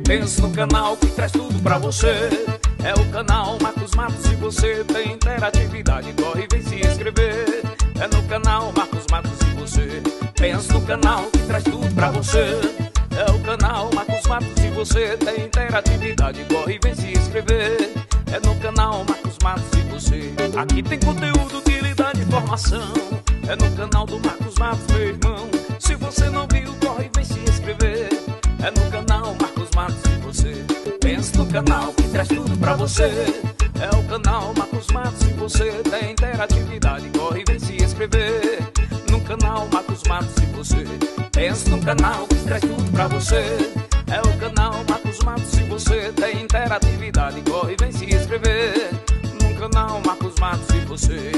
Pensa no canal que traz tudo pra você. É o canal Marcos Matos. Se você tem interatividade, corre e vem se inscrever. É no canal Marcos Matos. Se você pensa no canal que traz tudo pra você. É o canal Marcos Matos. Se você tem interatividade, corre e vem se inscrever. É no canal Marcos Matos. Se você aqui tem conteúdo, utilidade e informação. É no canal do Marcos Matos, meu irmão. Se você não viu, corre e vem se inscrever. É no canal Marcos Matos. Se você pensa no canal que traz tudo pra você. É o canal Marcos Matos. Se você tem interatividade, corre e vem se inscrever. No canal Marcos Matos. Se você pensa no canal que traz tudo pra você. É o canal Marcos Matos. Se você tem interatividade, corre e vem se inscrever. No canal Marcos Matos. Se você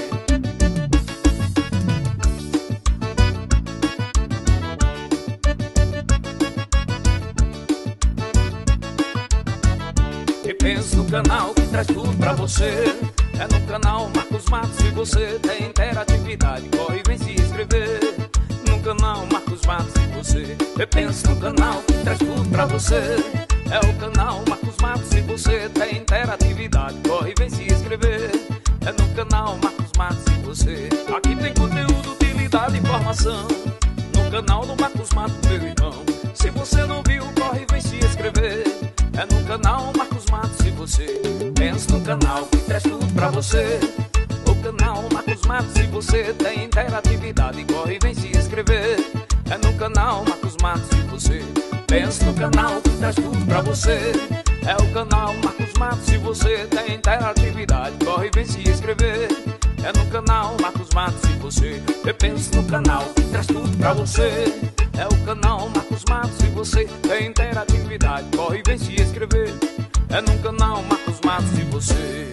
pensa no canal que traz tudo pra você. É no canal Marcos Matos. Se você tem interatividade, corre e vem se inscrever. No canal Marcos Matos. Se você pensa no canal que traz tudo pra você. É o canal Marcos Matos. Se você tem interatividade, corre e vem se inscrever. É no canal Marcos Matos. Se você aqui tem conteúdo, utilidade e informação. No canal do Marcos Matos, meu irmão. Se você não viu, corre e vem se inscrever. É no canal Marcos Matos. Se você pensa no canal que traz tudo pra você. O canal Marcos Matos. Se você tem interatividade, corre e vem se inscrever. É no canal Marcos Matos. Se você pensa no canal que traz tudo pra você. É o canal Marcos Matos. Se você tem interatividade, corre e vem se inscrever. É no canal Marcos Matos. Se você pensa no canal que traz tudo pra você. É o canal Marcos Matos. Se você tem interatividade, corre e vem se inscrever. É no canal Marcos Matos. Se você